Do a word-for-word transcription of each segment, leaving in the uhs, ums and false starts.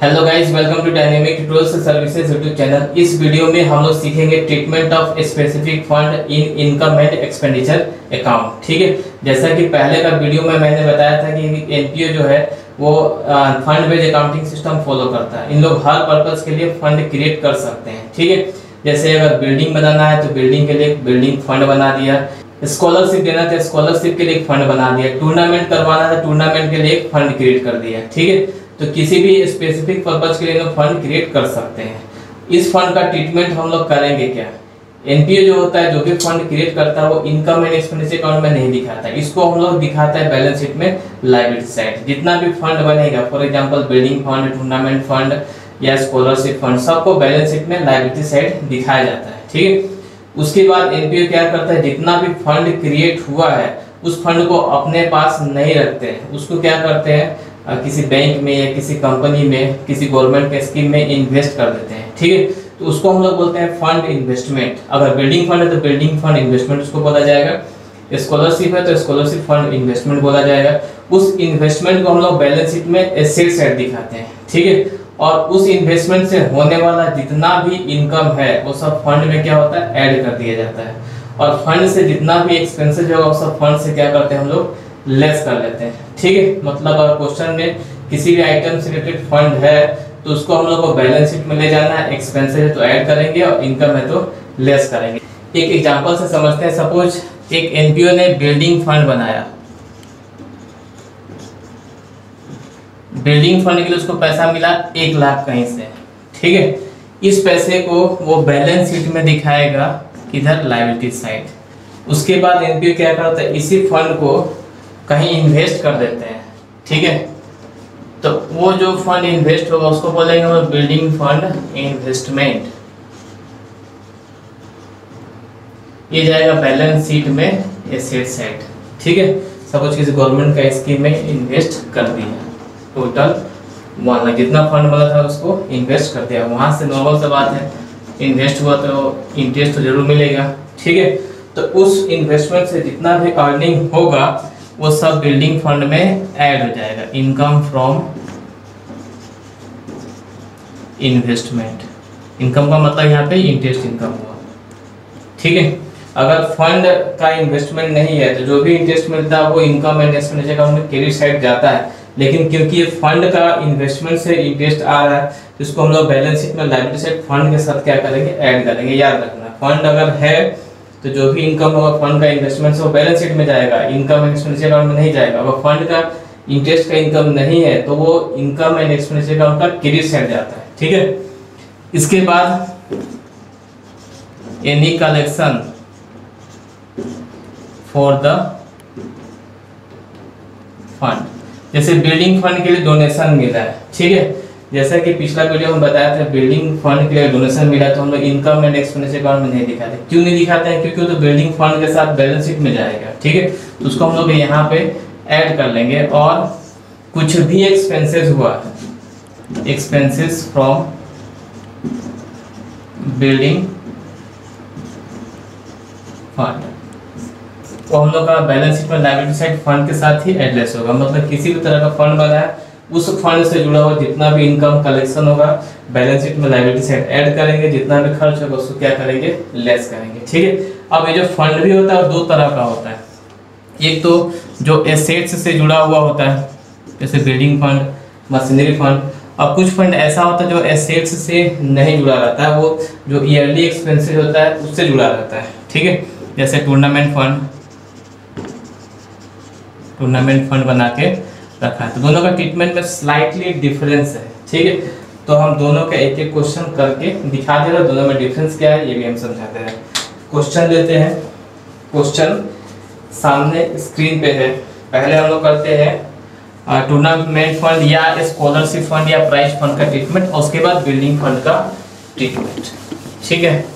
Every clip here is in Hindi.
Hello guys, welcome to Dynamic Tutorials Services YouTube channel. इस वीडियो में हम लोग सीखेंगे treatment of specific fund in income and expenditure account. ठीक है, जैसा कि पहले का वीडियो में मैंने बताया था कि एनपीओ जो है वो fund based accounting system follow करता है। इन लोग हर पर्पस के लिए फंड क्रिएट कर सकते हैं। ठीक है, जैसे अगर बिल्डिंग बनाना है तो बिल्डिंग के लिए बिल्डिंग फंड बना दिया, स्कॉलरशिप देना था स्कॉलरशिप के लिए एक फंड बना दिया, टूर्नामेंट करवाना था टूर्नामेंट के लिए एक फंड क्रिएट कर दिया। ठीक है, तो किसी भी स्पेसिफिक पर्पस के लिए लोग फंड क्रिएट कर सकते हैं। इस फंड का ट्रीटमेंट हम लोग करेंगे क्या? एनपीओ जो होता है, जो भी फंड क्रिएट करता है वो इनकम एंड एक्सपेंडिचर अकाउंट में नहीं दिखाता है, इसको हम लोग दिखाता है बैलेंस शीट में लायबिलिटी साइड। जितना भी फंड बनेगा, for example building fund, tournament fund या स्कॉलरशिप फंड, सबको बैलेंस शीट में लायबिलिटी साइड दिखाया जाता है। ठीक है, उसके बाद एनपीओ क्या करता है, जितना भी फंड क्रिएट हुआ है उस फंड को अपने पास नहीं रखते हैं, उसको क्या करते हैं, किसी बैंक में या किसी कंपनी में, किसी गवर्नमेंट के स्कीम में इन्वेस्ट कर देते हैं। ठीक है, तो उसको हम लोग बोलते हैं फंड इन्वेस्टमेंट। अगर बिल्डिंग फंड है तो बिल्डिंग फंड इन्वेस्टमेंट उसको बोला जाएगा, स्कॉलरशिप है तो स्कॉलरशिप फंड इन्वेस्टमेंट बोला जाएगा। उस इन्वेस्टमेंट को हम लोग बैलेंस शीट में एसेट साइड दिखाते हैं। ठीक है, और उस इन्वेस्टमेंट से होने वाला जितना भी इनकम है वो सब फंड में क्या होता है, ऐड कर दिया जाता है। और फंड से जितना भी एक्सपेंसेस होगा वो सब फंड से क्या करते हैं, हम लोग लेस कर लेते हैं। ठीक है, मतलब अगर क्वेश्चन में किसी भी आइटम से रिलेटेड फंड है तो उसको हम लोग को बैलेंस शीट में ले जाना है, एक्सपेंसेस है तो ऐड करेंगे और इनकम है तो लेस करेंगे। एक एग्जांपल से समझते हैं। सपोज एक एनपीओ ने बिल्डिंग फंड बनाया, बिल्डिंग फंड के लिए उसको पैसा मिला एक लाख कहीं से। ठीक है, इस पैसे को वो बैलेंस शीट में दिखाएगा किधर, लायबिलिटी साइड। उसके बाद एनपीओ क्या करता है, इसी फंड को कहीं इन्वेस्ट कर देते हैं। ठीक है, तो वो जो फंड इन्वेस्ट होगा उसको बोलेंगे वो बिल्डिंग फंड इन्वेस्टमेंट। ये जाएगा बैलेंस शीट में एसेट साइड। ठीक है, सपोज किसी गवर्नमेंट का स्कीम में इन्वेस्ट कर दिया, टोटल वन लाख जितना फंड बना था उसको इन्वेस्ट कर दिया। वहां से नॉर्मल सा बात है, इन्वेस्ट हुआ तो इंटरेस्ट तो जरूर मिलेगा। ठीक है, तो उस इन्वेस्टमेंट से जितना भी अर्निंग होगा वो सब बिल्डिंग फंड में ऐड हो जाएगा, इनकम फ्रॉम इन्वेस्टमेंट। इनकम का मतलब यहाँ पे इंटरेस्ट इनकम हुआ। ठीक है, अगर फंड का इन्वेस्टमेंट नहीं है तो जो भी इंटरेस्ट मिलता है वो इनकम एंड एक्सपेंडिचर अकाउंट में क्रेडिट साइड जाता है। लेकिन क्योंकि ये फंड का इन्वेस्टमेंट से इंटरेस्ट आ रहा है तो इसको हम लोग बैलेंस शीट में लायबिलिटी साइड फंड के साथ क्या करेंगे, ऐड करेंगे। याद रखना, फंड अगर है तो जो भी इनकम होगा फंड का इन्वेस्टमेंट से वो बैलेंस शीट में जाएगा, इनकम एंड एक्सपेंडिचर अकाउंट में नहीं जाएगा। अगर फंड का इंटरेस्ट का इनकम नहीं है तो वो इनकम एंड एक्सपेंडिचर अकाउंट का क्रेडिट साइड जाता है। ठीक है, इसके बाद any collection for the fund, जैसे बिल्डिंग फंड के लिए डोनेशन मिला है। ठीक है, जैसा कि पिछला वीडियो में बताया था, बिल्डिंग फंड के लिए डोनेशन मिला तो हम लोग इनकम एंड एक्सपेंडिचर अकाउंट में नहीं दिखाते। क्यों नहीं दिखाते हैं? क्योंकि वो तो बिल्डिंग फंड के साथ बैलेंस शीट में जाएगा। ठीक है, तो उसको हम लोग यहाँ पे ऐड कर लेंगे। और कुछ भी एक्सपेंसेस हुआ, एक्सपेंसेस फ्रॉम बिल्डिंग फंड, तो हम लोग का बैलेंस शीट में लायबिलिटी साइड फंड के साथ ही एडलेस होगा। मतलब किसी भी तरह का फंड बना है उस फंड से जुड़ा हुआ जितना भी इनकम कलेक्शन होगा बैलेंस शीट में लायबिलिटी साइड ऐड करेंगे, जितना भी खर्च होगा उसको क्या करेंगे, लेस करेंगे। ठीक है, अब ये जो फंड भी होता है दो तरह का होता है। एक तो जो एसेट्स से जुड़ा हुआ होता है, जैसे बिल्डिंग फंड, मशीनरी फंड। अब कुछ फंड ऐसा होता है जो एसेट्स से नहीं जुड़ा रहता है, वो जो ईयरली एक्सपेंसेस होता है उससे जुड़ा रहता है। ठीक है, जैसे टूर्नामेंट फंड, टूर्नामेंट फंड बना के रखा है। तो दोनों का ट्रीटमेंट में स्लाइटली डिफरेंस है। ठीक है, तो हम दोनों का एक एक क्वेश्चन करके दिखा दे रहे हैं, दोनों में डिफरेंस क्या है ये भी हम समझाते हैं। क्वेश्चन लेते हैं, क्वेश्चन सामने स्क्रीन पे है। पहले हम लोग करते हैं टूर्नामेंट फंड या स्कॉलरशिप फंड या प्राइज फंड का ट्रीटमेंट, और उसके बाद बिल्डिंग फंड का ट्रीटमेंट। ठीक है,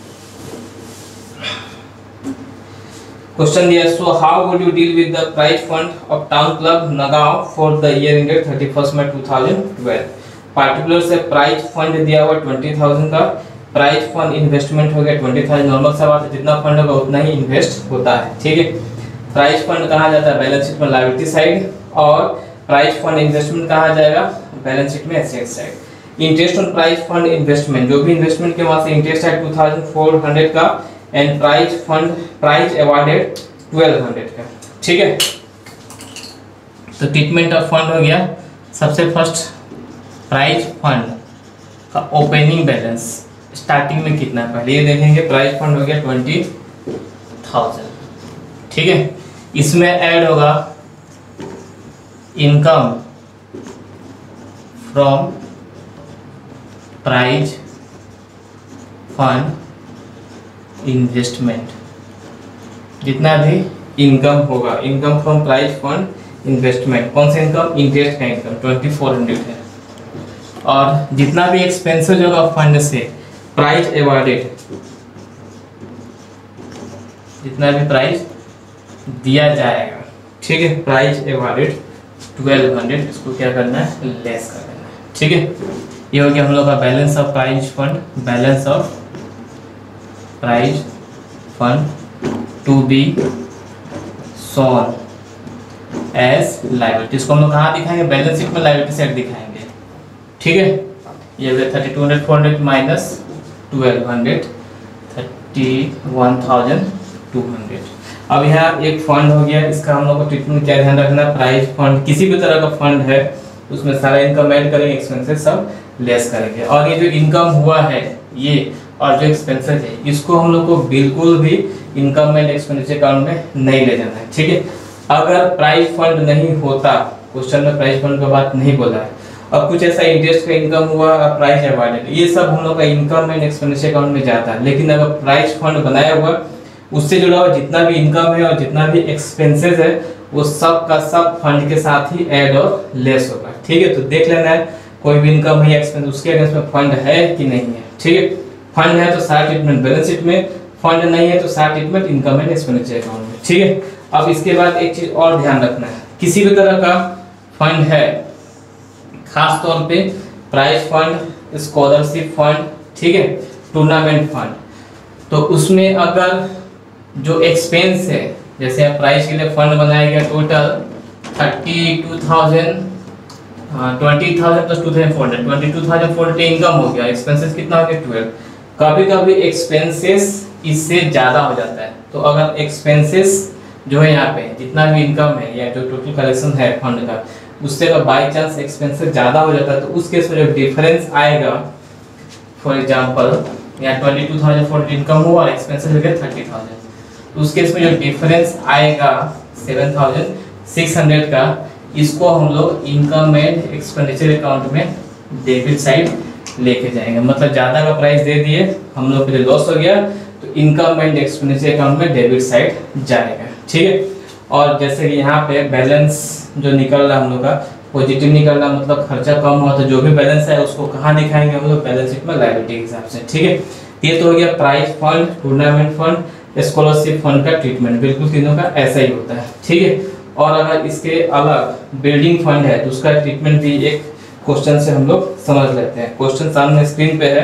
क्वेश्चन दिया, so how would you deal with the prize fund of town club Nagaon for the year ended thirty first May two thousand twelve. Particular से प्राइज फंड दिया हुआ ट्वेंटी थाउजेंड का, प्राइज फंड इन्वेस्टमेंट हो गया ट्वेंटी थाउजेंड। नॉर्मल सा बात है, जितना फंड होगा उतना ही इन्वेस्ट होता है। ठीक है, प्राइज फंड कहा जाता है बैलेंस शीट में लायबिलिटी साइड, और प्राइज फंड इन्वेस्टमेंट कहा जाएगा बैलेंस शीट में asset side. Interest on prize fund investment, जो भी इन्वेस्टमेंट के वहां से इंटरेस्ट है टू थाउजेंड फोर हंड्रेड का, and prize fund prize awarded twelve hundred का। ठीक है, तो ट्रीटमेंट ऑफ फंड हो गया। सबसे फर्स्ट प्राइज फंड का ओपनिंग बैलेंस स्टार्टिंग में कितना है पहले ये देखेंगे। प्राइज फंड हो गया ट्वेंटी थाउजेंड। ठीक है, इसमें ऐड होगा income from prize fund investment, जितना भी इनकम होगा, income from prize fund investment. कौन सा इनकम? इंटरेस्ट का इनकम ट्वेंटी फोर हंड्रेड है। और जितना भी एक्सपेंसेस होगा फंड से, प्राइज अवॉर्डेड, जितना भी प्राइज दिया जाएगा, ठीक है, प्राइज अवॉर्डेड ट्वेल्व हंड्रेड, इसको क्या करना है? लेस कर देना है। ठीक है, ये हो गया हम लोग का balance of prize fund, balance of prize fund to be shown as liability. इसको हम लोग कहाँ दिखाएंगे? बैलेंस शीट में लायबिलिटी साइड दिखाएंगे। ठीक है, ये हो गया thirty two hundred four hundred minus twelve hundred, thirty one thousand two hundred. अब यहाँ एक फंड हो गया, इसका हम लोग को ट्रीटमेंट क्या ध्यान रखना? प्राइज फंड किसी भी तरह का फंड है उसमें सारा इनकम ऐड करेंगे, एक्सपेंसेस सब लेस करेंगे। और ये जो इनकम हुआ है ये और जो एक्सपेंसेस है, इसको हम लोग को बिल्कुल भी इनकम एंड एक्सपेंडिचर अकाउंट में नहीं ले जाना है। ठीक है, अगर प्राइज फंड नहीं होता, क्वेश्चन में प्राइज फंड का बात नहीं बोला है, अब कुछ ऐसा इंटरेस्ट का इनकम हुआ, प्राइज अवॉर्डेड, ये सब हम लोग का इनकम एंड एक्सपेंडिचर अकाउंट में जाता है। लेकिन अगर प्राइज फंड बनाया हुआ, उससे जुड़ा हुआ जितना भी इनकम है और जितना भी एक्सपेंसेस है, वो सब का सब फंड के साथ ही ऐड और लेस होगा। ठीक है, तो देख लेना है कोई भी इनकम है या एक्सपेंस, उसके अगेंस्ट में फंड है कि नहीं है। ठीक है, फंड है तो सारा ट्रीटमेंट बैलेंस शीट में, फंड नहीं है तो सारा treatment income and expenditure account में। ठीक है, अब इसके बाद एक चीज और ध्यान रखना है, किसी भी तरह का फंड है, खास तौर पे प्राइज फंड, स्कॉलरशिप फंड, ठीक है, टूर्नामेंट फंड, तो उसमें अगर जो एक्सपेंस है, जैसे आप प्राइज के लिए फंड बनाया गया total thirty two thousand, twenty thousand plus two thousand four hundred, twenty two thousand four hundred income हो गया, एक्सपेंसेस कितना हो गया? ट्वेल्व। कभी कभी एक्सपेंसेस इससे ज़्यादा हो जाता है, तो अगर एक्सपेंसेस जो है यहाँ पे जितना भी इनकम है या जो टोटल कलेक्शन है फंड का, उससे अगर बाई चांस एक्सपेंसेस ज़्यादा हो जाता है, तो उस केस में जो डिफरेंस आएगा, फॉर एग्जांपल यहाँ twenty two thousand four hundred income हुआ और एक्सपेंसेस हो गया थर्टी थाउजेंड, तो उस केस में जो डिफरेंस आएगा सेवन थाउजेंड सिक्स हंड्रेड का, इसको हम लोग इनकम एंड एक्सपेंडिचर अकाउंट में डेबिट साइड लेके जाएंगे। मतलब ज़्यादा का प्राइस दे दिए, हम लोग के लिए लॉस हो गया, तो इनकम एंड एक्सपेंडिचर अकाउंट में डेबिट साइड जाएगा। ठीक है, और जैसे कि यहाँ पे बैलेंस जो निकल रहा है हम लोग का पॉजिटिव निकल रहा, मतलब खर्चा कम हुआ, तो जो भी बैलेंस है उसको कहाँ दिखाएंगे हम लोग? बैलेंस शीट में लायबिलिटी के हिसाब से। ठीक है, ये तो हो गया prize fund, tournament fund, scholarship fund का ट्रीटमेंट, बिल्कुल तीनों का ऐसा ही होता है। ठीक है, और अगर इसके अलग बिल्डिंग फंड है तो उसका ट्रीटमेंट भी एक क्वेश्चन से हम लोग समझ लेते हैं। क्वेश्चन सामने स्क्रीन पे है।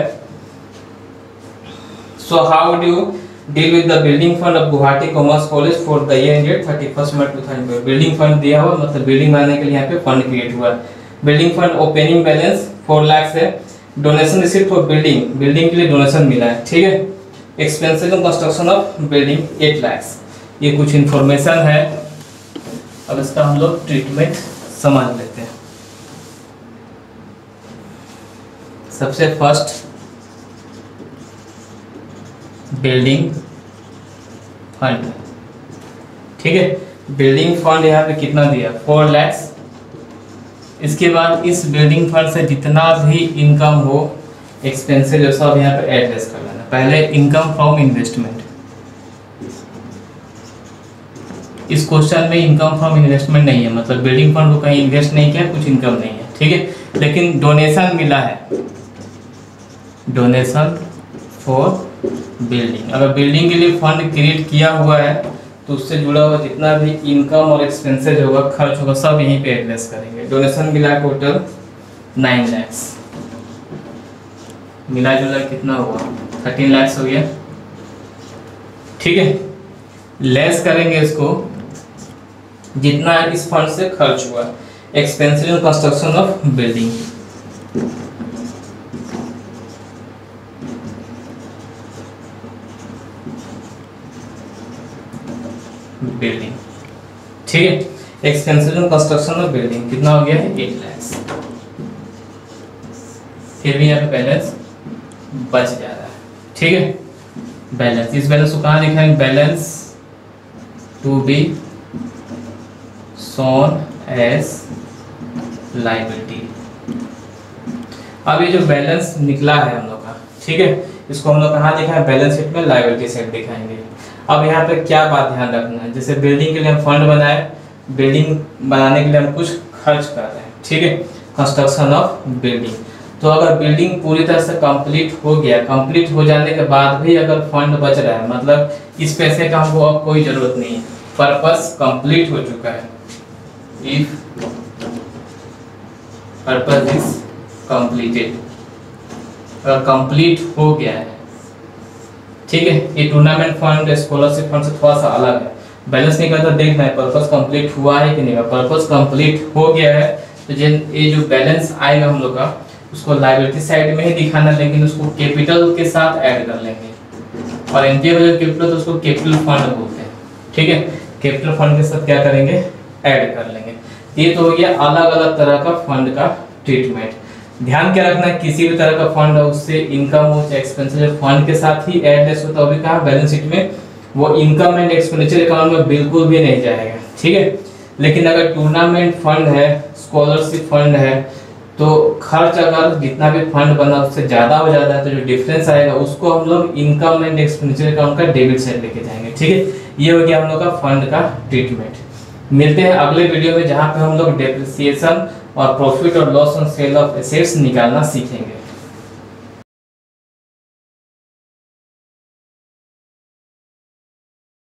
So how do you deal with the building fund of Guwahati commerce college for the year ended thirty first March two thousand twelve. Building fund दिया हुआ, मतलब बिल्डिंग बनाने के लिए यहाँ पे फंड क्रिएट हुआ। Building fund opening balance four lakh है, donation received for building, building के लिए डोनेशन मिला है। ठीक है, expenses on construction of building eight lakh, ये कुछ इंफॉर्मेशन है। अब इसका हम लोग ट्रीटमेंट समझ लेते हैं। सबसे फर्स्ट बिल्डिंग फंड, ठीक है, बिल्डिंग फंड यहाँ पे कितना दिया? फोर लैक्स। इसके बाद इस बिल्डिंग फंड से जितना भी इनकम हो, एक्सपेंसेस जो सब यहाँ पे एडजस्ट कर लेना। पहले इनकम फ्रॉम इन्वेस्टमेंट, इस क्वेश्चन में इनकम फ्रॉम इन्वेस्टमेंट नहीं है, मतलब बिल्डिंग फंड को कहीं इन्वेस्ट नहीं किया, कुछ इनकम नहीं है। ठीक है, लेकिन डोनेशन मिला है, डोनेशन फॉर बिल्डिंग। अगर बिल्डिंग के लिए फंड क्रिएट किया हुआ है तो उससे जुड़ा हुआ जितना भी इनकम और एक्सपेंसेज होगा, खर्च होगा, सब यहीं पे एडजस्ट करेंगे। डोनेशन मिला टोटल नाइन लैक्स, मिला जुला कितना हुआ? थर्टीन लैक्स हो गया। ठीक है, लेस करेंगे इसको जितना इस फंड से खर्च हुआ। Expenses in construction of building. Building ठीक है, expenses in construction of building कितना हो गया है एट लाख। फिर भी यहाँ पे बैलेंस बच जा रहा है, ठीक है। बैलेंस, इस बैलेंस को कहाँ दिखाएंगे, balance to be shown as liability. अब ये जो बैलेंस निकला है हम लोग का, ठीक है, इसको हम लोग कहाँ दिखाएं, बैलेंस शीट में लायबिलिटी साइड दिखाएंगे। अब यहाँ पे क्या बात ध्यान रखना है, जैसे बिल्डिंग के लिए हम फंड बनाए, बिल्डिंग बनाने के लिए हम कुछ खर्च कर रहे हैं, ठीक है, कंस्ट्रक्शन ऑफ बिल्डिंग। तो अगर बिल्डिंग पूरी तरह से कंप्लीट हो गया, कंप्लीट हो जाने के बाद भी अगर फंड बच रहा है, मतलब इस पैसे का हमको अब कोई जरूरत नहीं है, पर्पस कंप्लीट हो चुका है, इफ पर्पस इज कंप्लीटेड, अगर कंप्लीट हो गया है, ठीक है। ये टूर्नामेंट फंड स्कॉलरशिप फंड से थोड़ा सा अलग है, बैलेंस नहीं करता, देखना है पर्पस कंप्लीट हुआ है कि नहीं। पर्पस कंप्लीट हो गया है तो ये जो बैलेंस आएगा हम लोग का, उसको लायबिलिटी साइड में ही दिखाना, लेकिन उसको कैपिटल के साथ ऐड कर लेंगे। और एनपीए का जो कैपिटल तो उसको कैपिटल फंड बोलते हैं, ठीक है, कैपिटल फंड के साथ क्या करेंगे, ऐड कर लेंगे। ये तो हो गया अलग अलग तरह का फंड का ट्रीटमेंट। ध्यान क्या रखना है, किसी भी तरह का फंड है उससे इनकम हो एक्सपेंसेस फंड के साथ ही एडजस्ट होता है, कहा बैलेंस शीट में वो इनकम एंड एक्सपेंडिचर अकाउंट में बिल्कुल भी नहीं जाएगा, ठीक है। लेकिन अगर टूर्नामेंट फंड है, स्कॉलरशिप फंड है, तो खर्च अगर जितना भी फंड बना उससे ज्यादा हो जाता है तो जो डिफरेंस आएगा उसको हम लोग इनकम एंड एक्सपेंडिचर अकाउंट का डेबिट साइड लेके जाएंगे, ठीक है। ये हो गया हम लोग का फंड का ट्रीटमेंट। मिलते हैं अगले वीडियो में जहाँ पे हम लोग डेप्रिसिएशन और प्रॉफिट और loss on sale of assets निकालना सीखेंगे।